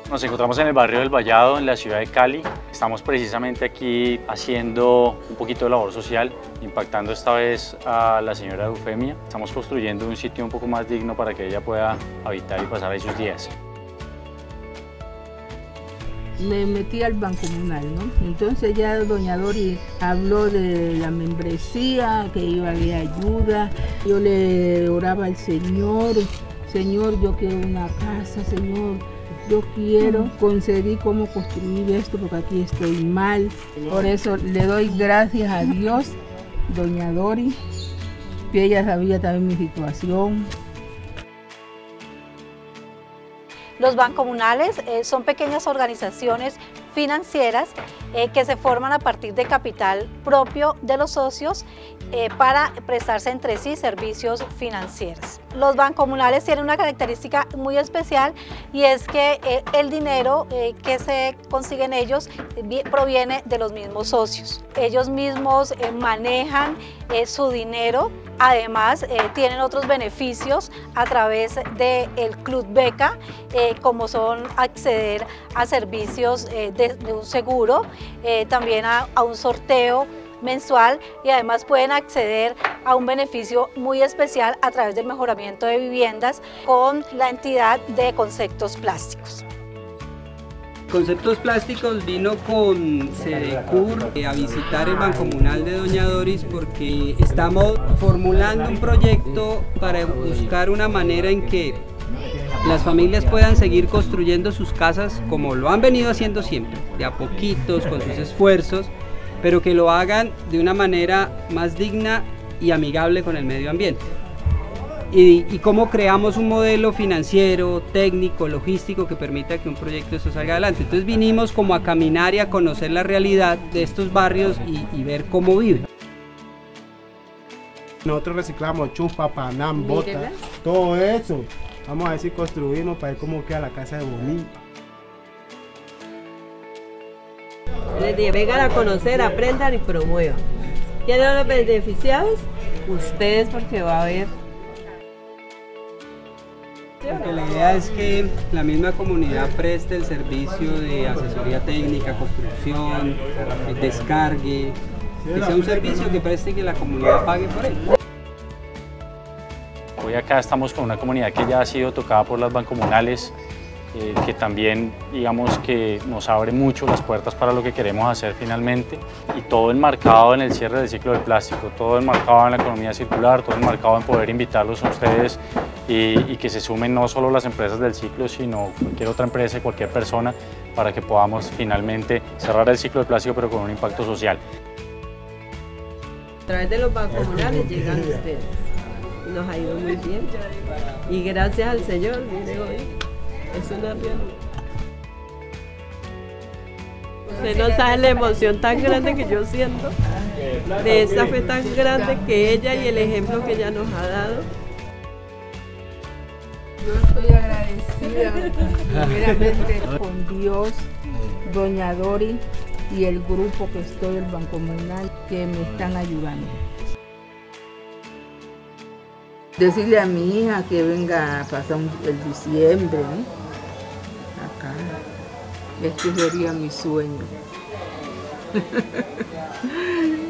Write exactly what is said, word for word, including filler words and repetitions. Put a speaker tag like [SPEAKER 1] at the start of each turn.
[SPEAKER 1] Nos encontramos en el barrio del Vallado, en la ciudad de Cali. Estamos precisamente aquí haciendo un poquito de labor social, impactando esta vez a la señora Eufemia. Estamos construyendo un sitio un poco más digno para que ella pueda habitar y pasar ahí sus días.
[SPEAKER 2] Me metí al bancomunal, ¿no? Entonces ya doña Dori habló de la membresía, que iba de ayuda. Yo le oraba al Señor, Señor, yo quiero una casa, Señor. Yo quiero, concedí cómo construir esto porque aquí estoy mal. Por eso le doy gracias a Dios, doña Dori, que ella sabía también mi situación.
[SPEAKER 3] Los bancomunales eh, son pequeñas organizaciones financieras eh, que se forman a partir de capital propio de los socios eh, para prestarse entre sí servicios financieros. Los bancomunales tienen una característica muy especial y es que eh, el dinero eh, que se consiguen ellos eh, proviene de los mismos socios. Ellos mismos eh, manejan eh, su dinero. Además, eh, tienen otros beneficios a través del Club Beca, eh, como son acceder a servicios eh, de, de un seguro, eh, también a, a un sorteo mensual y además pueden acceder a un beneficio muy especial a través del mejoramiento de viviendas con la entidad de Conceptos Plásticos.
[SPEAKER 4] Conceptos Plásticos vino con Sedecur a visitar el Bancomunal de Doña Doris porque estamos formulando un proyecto para buscar una manera en que las familias puedan seguir construyendo sus casas como lo han venido haciendo siempre, de a poquitos, con sus esfuerzos, pero que lo hagan de una manera más digna y amigable con el medio ambiente. Y, y cómo creamos un modelo financiero, técnico, logístico que permita que un proyecto de esto salga adelante. Entonces vinimos como a caminar y a conocer la realidad de estos barrios y, y ver cómo viven.
[SPEAKER 5] Nosotros reciclamos chupa, panam, bota, todo eso. Vamos a ver si construimos para ver cómo queda la casa de bonita.
[SPEAKER 6] Les dije, vengan a conocer, aprendan y promuevan. ¿Quiénes son los beneficiados? Ustedes, porque va a haber.
[SPEAKER 4] Porque la idea es que la misma comunidad preste el servicio de asesoría técnica, construcción, descargue, que sea un servicio que preste y que la comunidad pague por él.
[SPEAKER 1] Hoy acá estamos con una comunidad que ya ha sido tocada por las bancomunales, eh, que también digamos que nos abre mucho las puertas para lo que queremos hacer finalmente, y todo enmarcado en el cierre del ciclo del plástico, todo enmarcado en la economía circular, todo enmarcado en poder invitarlos a ustedes y, y que se sumen no solo las empresas del ciclo, sino cualquier otra empresa y cualquier persona para que podamos finalmente cerrar el ciclo del plástico pero con un impacto social.
[SPEAKER 6] A través de los bancomunales llegan ustedes. Nos ha ido muy bien y gracias al Señor, mire hoy, es una realidad. Usted no sabe la emoción tan grande que yo siento, de esa fe tan grande que ella y el ejemplo que ella nos ha dado.
[SPEAKER 2] Yo estoy agradecida primeramente con Dios, doña Dori y el grupo que estoy del Bancomunal que me están ayudando. Decirle a mi hija que venga a pasar el diciembre, ¿eh? Acá. Este sería mi sueño.